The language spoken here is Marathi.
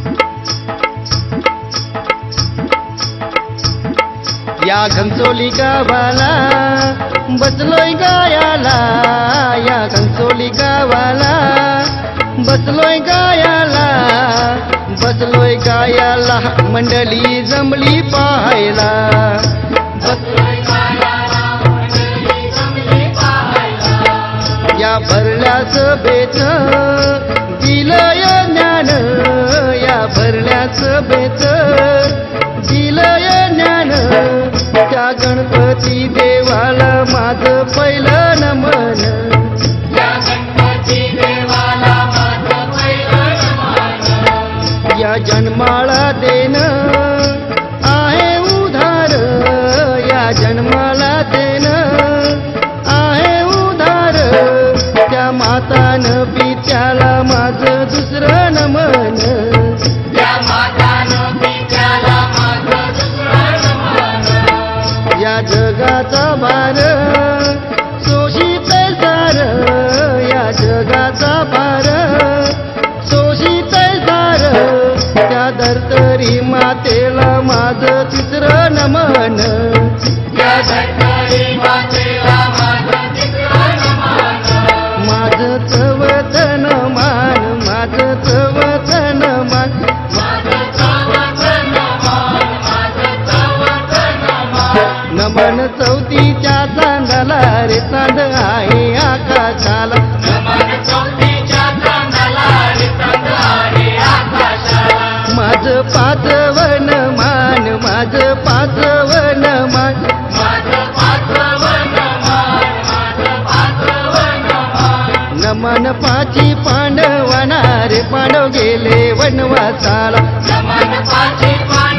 या घनसोली गावाला बसलोय गायाला, या घनसोली गावाला बसलोय गायाला, बसलोय गायाला मंडळी जमली पाहायला, बसलोय गायाला मंडळी जमली पाहायला. या भरल्या सभेत दिलंय ज्ञान, या भरल्या सभेत दिलंय ज्ञान, त्या गणपती देवाला माझं पहिलं नमन, त्या गणपती देवाला माझं पहिलं नमन. या जन्माला देण आहे उधार, या जन्माला देण आहे उधार, त्या मातानं पित्याला माझं दुसरं नमन, त्या मातानं पित्याला माझं दुसरं नमन. या जगाचा भार शोषित सार, या जगाचा भार शोषित सार, त्या धरतरी मातेला माझं तिसरं नमन, त्या धरतरी मातेला माझं तिसरं नमन. माझं चवतन मान, माझं चवतन मान, माझं चवतन मान, माझं चवतन मान. नमन चौथीच्या चांदाला रे चांद आहे आकाशाला, नमन चौथीच्या चांदाला रे चांद आहे आकाशाला. माझं पाचवन मान, माझं पाचवन मान, माझं पाचवन मान, माझं पाचवन मान. नमन पाची पांडवाना रे पांडव गेले वनवासाला, नमन पाची